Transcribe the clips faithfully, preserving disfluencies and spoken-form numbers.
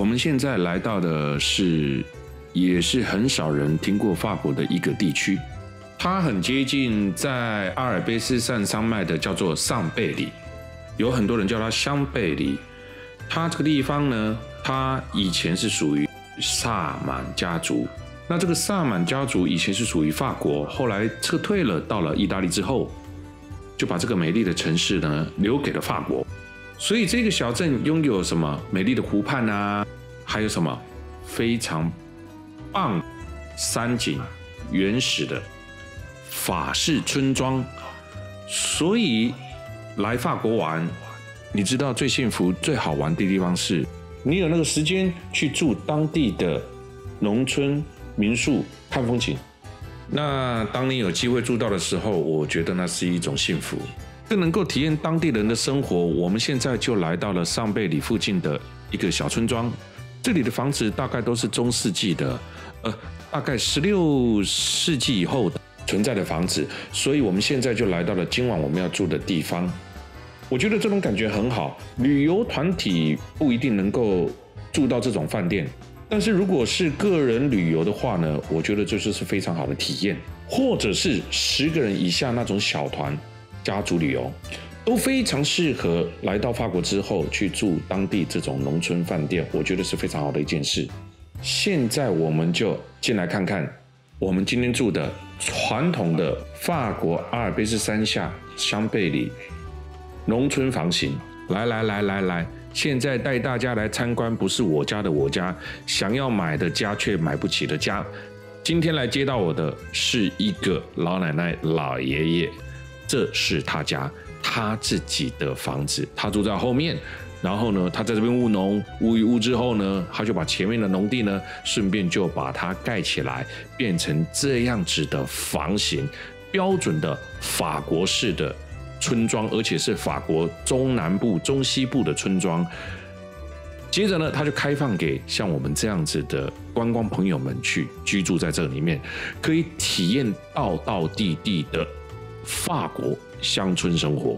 们现在来到的是，也是很少人听过法国的一个地区，它很接近在阿尔卑斯山山脉的叫做上贝里，有很多人叫它香贝里。它这个地方呢，它以前是属于萨满家族。那这个萨满家族以前是属于法国，后来撤退了，到了意大利之后，就把这个美丽的城市呢留给了法国。所以这个小镇拥有什么美丽的湖畔啊，还有什么非常棒山景、原始的法式村庄。所以来法国玩，你知道最幸福、最好玩的地方是，你有那个时间去住当地的农村民宿看风景。那当你有机会住到的时候，我觉得那是一种幸福。更能够体验当地人的生活。我们现在就来到了上贝里附近的一个小村庄，这里的房子大概都是中世纪的，呃，大概十六世纪以后存在的房子，所以我们现在就来到了今晚我们要住的地方。我觉得这种感觉很好，旅游团体不一定能够住到这种饭店，但是如果是个人旅游的话呢，我觉得这就是非常好的体验，或者是十个人以下那种小团家族旅游，都非常适合来到法国之后去住当地这种农村饭店，我觉得是非常好的一件事。现在我们就进来看看我们今天住的传统的法国阿尔卑斯山下香贝里农村房型。来来来来来，现在带大家来参观不是我家的我家，想要买的家却买不起的家。今天来接到我的是一个老奶奶老爷爷，这是他家，他自己的房子，他住在后面。然后呢，他在这边务农，务一务之后呢，他就把前面的农地呢，顺便就把它盖起来，变成这样子的房型，标准的法国式的村庄，而且是法国中南部、中西部的村庄。接着呢，他就开放给像我们这样子的观光朋友们去居住在这里面，可以体验道道地地的法国乡村生活。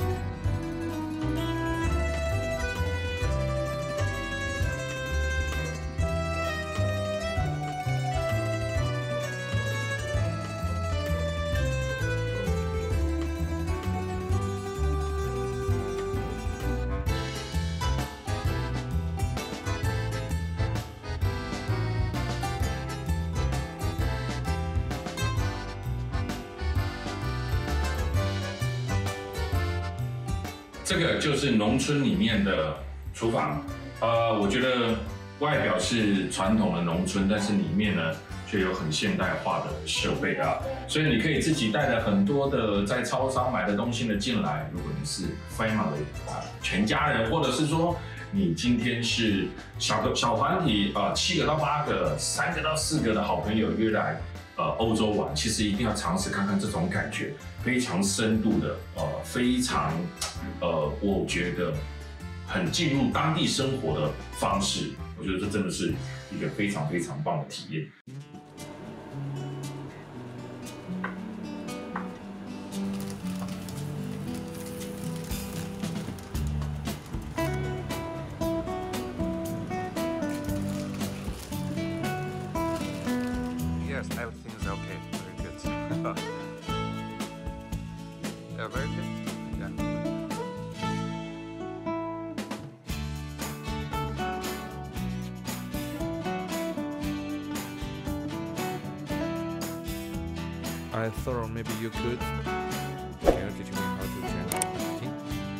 这个就是农村里面的厨房，呃，我觉得外表是传统的农村，但是里面呢却有很现代化的设备啊，所以你可以自己带了很多的在超商买的东西呢进来。如果你是 family 啊，全家人，或者是说你今天是小个小团体啊、呃，七个到八个，三个到四个的好朋友约来呃欧洲玩，其实一定要尝试看看这种感觉。非常深度的，呃，非常，呃，我觉得很进入当地生活的方式，我觉得这真的是一个非常非常棒的体验。 Yes, everything is okay. Very good. Yeah, very good. Yeah. I thought maybe you could. Can you teach me how to channel editing?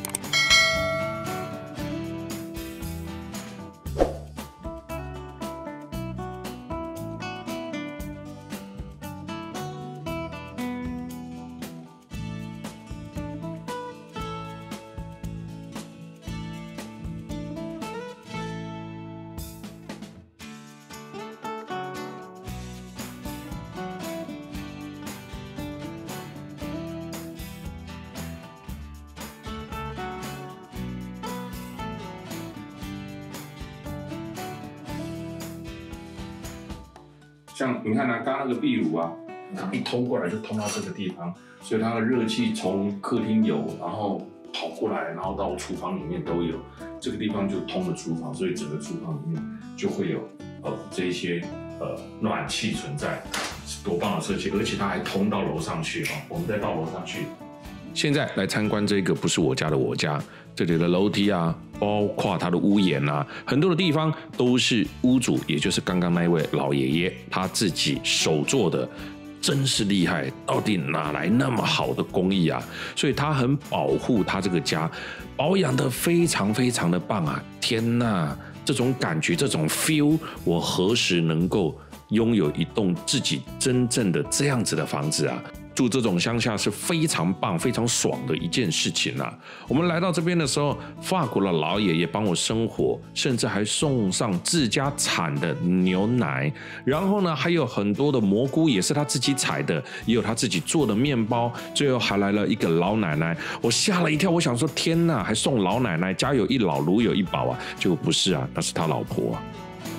像你看啊，刚刚那个壁炉啊，它一通过来就通到这个地方，所以它的热气从客厅有，然后跑过来，然后到厨房里面都有。 这个地方就通了厨房，所以整个厨房里面就会有呃这一些呃暖气存在，多棒的设计！而且它还通到楼上去哦。我们再到楼上去，现在来参观这个不是我家的我家，这里的楼梯啊，包括它的屋檐啊，很多的地方都是屋主，也就是刚刚那一位老爷爷他自己手做的。真是厉害，到底哪来那么好的工艺啊？所以他很保护他这个家，保养得非常非常的棒啊！天哪，这种感觉，这种 feel， 我何时能够拥有一栋自己真正的这样子的房子啊？住这种乡下是非常棒、非常爽的一件事情啊！我们来到这边的时候，法国的老爷爷帮我生火，甚至还送上自家产的牛奶，然后呢，还有很多的蘑菇也是他自己采的，也有他自己做的面包，最后还来了一个老奶奶，我吓了一跳，我想说天哪，还送老奶奶，家有一老如有一宝啊！结果不是啊，那是他老婆啊。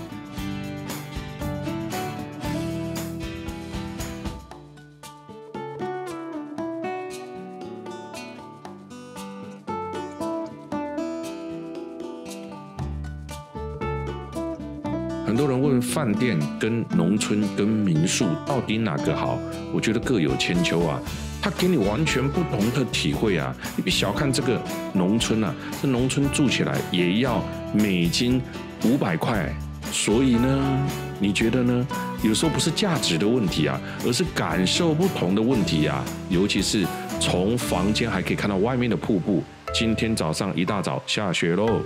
很多人问饭店跟农村跟民宿到底哪个好？我觉得各有千秋啊，它给你完全不同的体会啊。你别小看这个农村啊，这农村住起来也要美金五百块，所以呢，你觉得呢？有时候不是价值的问题啊，而是感受不同的问题啊。尤其是从房间还可以看到外面的瀑布。今天早上一大早下雪喽。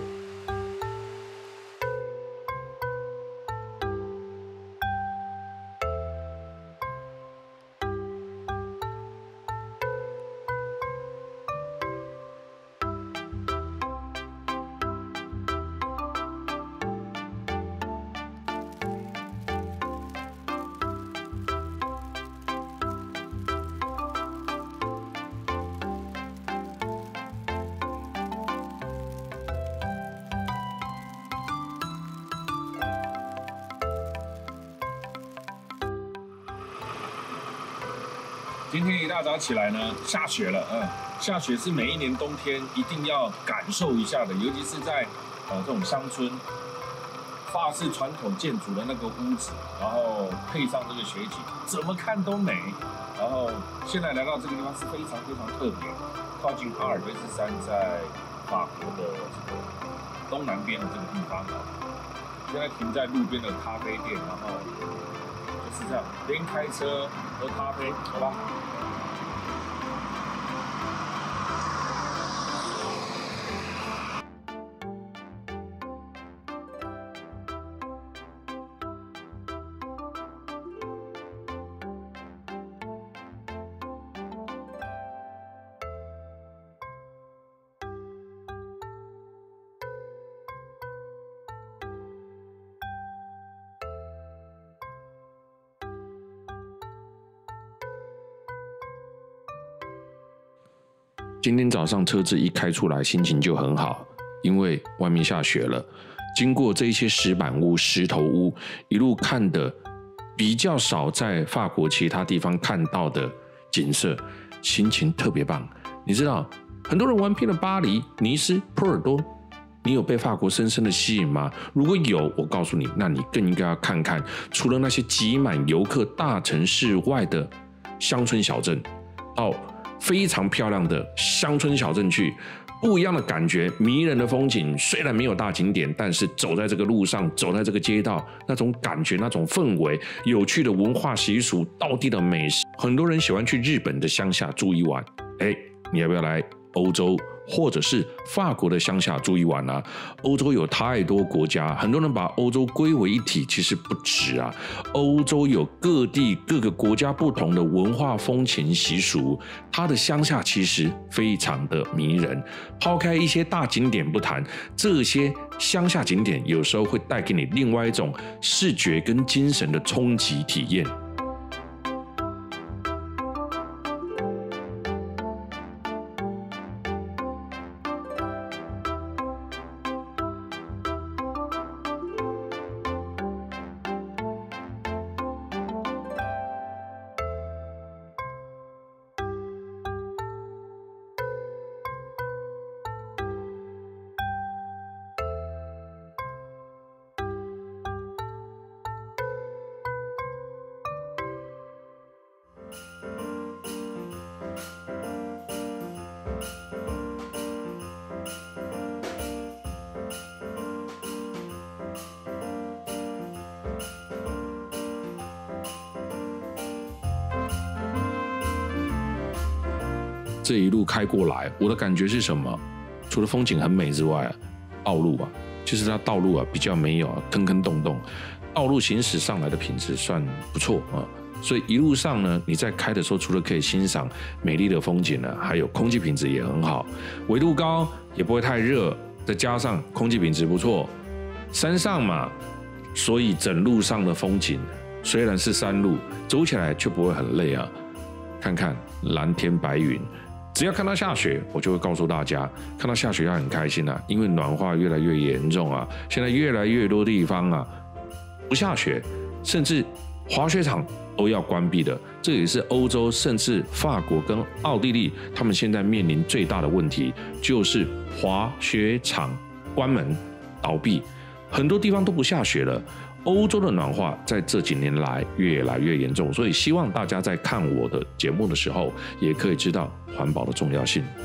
今天一大早起来呢，下雪了，嗯，下雪是每一年冬天一定要感受一下的，尤其是在呃这种乡村，法式传统建筑的那个屋子，然后配上这个雪景，怎么看都美。然后现在来到这个地方是非常非常特别，靠近阿尔卑斯山，在法国的这个东南边的这个地方，现在停在路边的咖啡店，然后就是这样，边开车喝咖啡，好吧。今天早上车子一开出来，心情就很好，因为外面下雪了。经过这一些石板屋、石头屋，一路看的比较少在法国其他地方看到的景色，心情特别棒。你知道，很多人玩遍了巴黎、尼斯、波尔多，你有被法国深深的吸引吗？如果有，我告诉你，那你更应该要看看，除了那些挤满游客大城市外的乡村小镇，到非常漂亮的乡村小镇去，不一样的感觉，迷人的风景。虽然没有大景点，但是走在这个路上，走在这个街道，那种感觉，那种氛围，有趣的文化习俗，道地的美食。很多人喜欢去日本的乡下住一晚，哎，你要不要来欧洲或者是法国的乡下住一晚啊？欧洲有太多国家，很多人把欧洲归为一体，其实不止啊。欧洲有各地各个国家不同的文化风情习俗，它的乡下其实非常的迷人。抛开一些大景点不谈，这些乡下景点有时候会带给你另外一种视觉跟精神的冲击体验。 这一路开过来，我的感觉是什么？除了风景很美之外，道路啊，就是它道路啊比较没有啊坑坑洞洞，道路行驶上来的品质算不错啊。所以一路上呢，你在开的时候，除了可以欣赏美丽的风景呢，还有空气品质也很好，纬度高也不会太热，再加上空气品质不错，山上嘛，所以整路上的风景虽然是山路，走起来却不会很累啊。看看蓝天白云，只要看到下雪，我就会告诉大家，看到下雪要很开心啊，因为暖化越来越严重啊，现在越来越多地方啊不下雪，甚至滑雪场都要关闭的，这也是欧洲甚至法国跟奥地利他们现在面临最大的问题，就是滑雪场关门倒闭，很多地方都不下雪了。欧洲的暖化在这几年来越来越严重，所以希望大家在看我的节目的时候，也可以知道环保的重要性。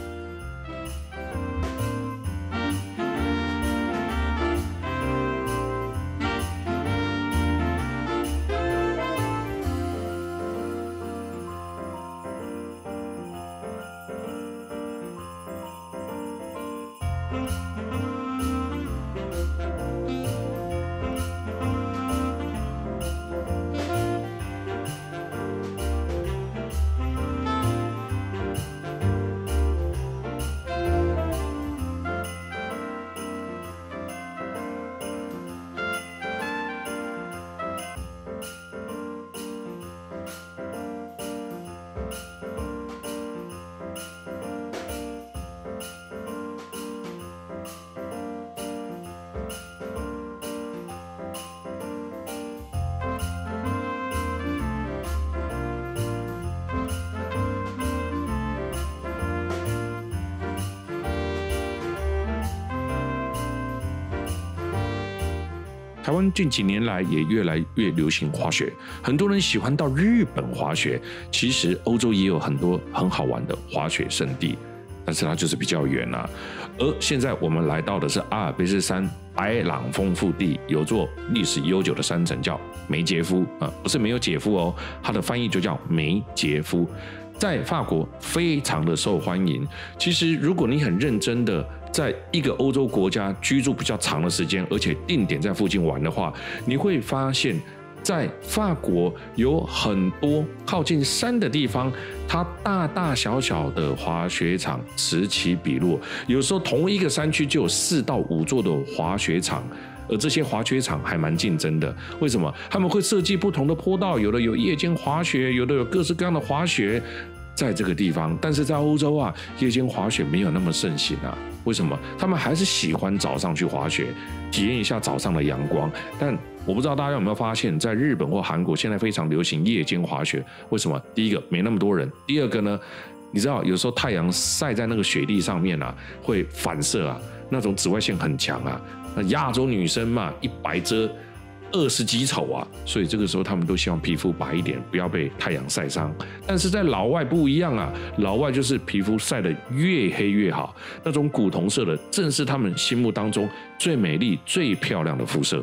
台湾近几年来也越来越流行滑雪，很多人喜欢到日本滑雪。其实欧洲也有很多很好玩的滑雪胜地，但是它就是比较远啊。而现在我们来到的是阿尔卑斯山白朗峰腹地，有座历史悠久的山城叫梅杰夫啊，不是没有姐夫哦，它的翻译就叫梅杰夫。在法国非常的受欢迎。其实，如果你很认真的在一个欧洲国家居住比较长的时间，而且定点在附近玩的话，你会发现，在法国有很多靠近山的地方，它大大小小的滑雪场此起彼落，有时候同一个山区就有四到五座的滑雪场。而这些滑雪场还蛮竞争的，为什么？他们会设计不同的坡道，有的有夜间滑雪，有的有各式各样的滑雪，在这个地方。但是在欧洲啊，夜间滑雪没有那么盛行啊。为什么？他们还是喜欢早上去滑雪，体验一下早上的阳光。但我不知道大家有没有发现，在日本或韩国现在非常流行夜间滑雪。为什么？第一个没那么多人，第二个呢？你知道有时候太阳晒在那个雪地上面啊，会反射啊，那种紫外线很强啊。那亚洲女生嘛，一白遮二十几丑啊，所以这个时候他们都希望皮肤白一点，不要被太阳晒伤。但是在老外不一样啊，老外就是皮肤晒得越黑越好，那种古铜色的正是他们心目当中最美丽、最漂亮的肤色。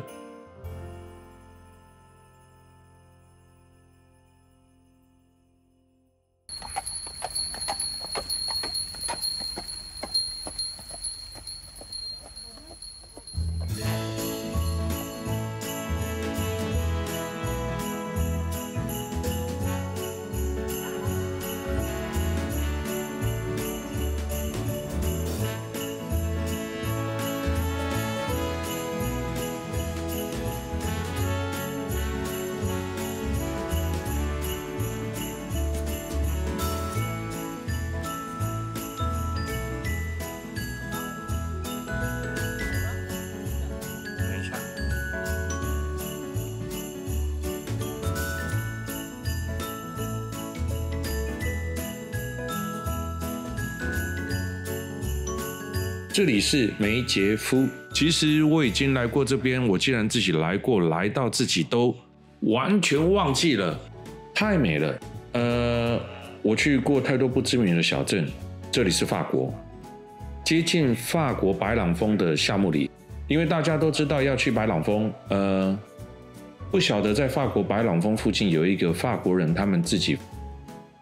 这里是梅杰夫。其实我已经来过这边，我既然自己来过，来到自己都完全忘记了，太美了。呃，我去过太多不知名的小镇。这里是法国，接近法国白朗峰的夏穆里。因为大家都知道要去白朗峰，呃，不晓得在法国白朗峰附近有一个法国人他们自己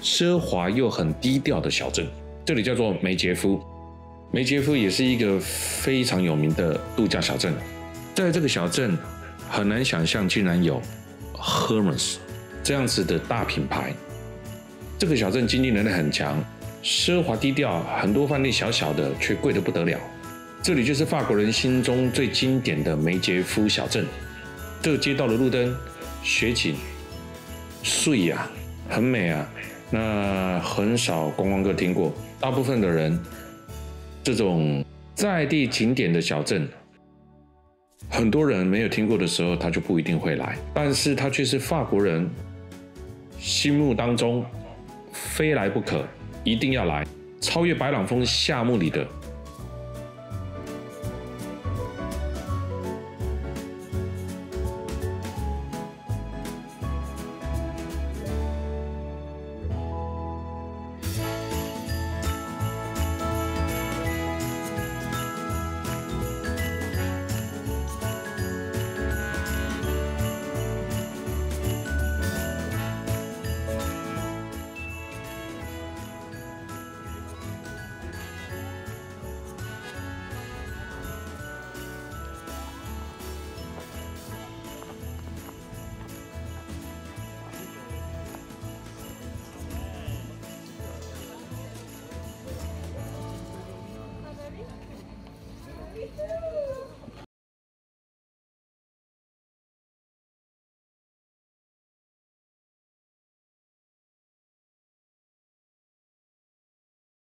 奢华又很低调的小镇，这里叫做梅杰夫。梅杰夫也是一个非常有名的度假小镇，在这个小镇很难想象竟然有 Hermes 这样子的大品牌。这个小镇经济能力很强，奢华低调，很多饭店小小的却贵得不得了。这里就是法国人心中最经典的梅杰夫小镇。这个街道的路灯、雪景、睡啊，很美啊。那很少观光客听过，大部分的人，这种在地景点的小镇，很多人没有听过的时候，他就不一定会来。但是他却是法国人心目当中非来不可，一定要来，超越百朗峰夏目里的